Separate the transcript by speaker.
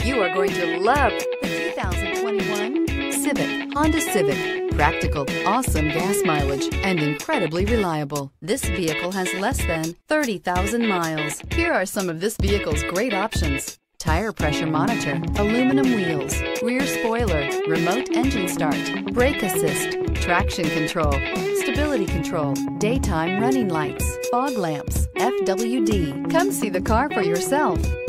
Speaker 1: You are going to love the 2021 Civic, Honda Civic. Practical, awesome gas mileage, and incredibly reliable. This vehicle has less than 30,000 miles. Here are some of this vehicle's great options: tire pressure monitor, aluminum wheels, rear spoiler, remote engine start, brake assist, traction control, stability control, daytime running lights, fog lamps, FWD. Come see the car for yourself.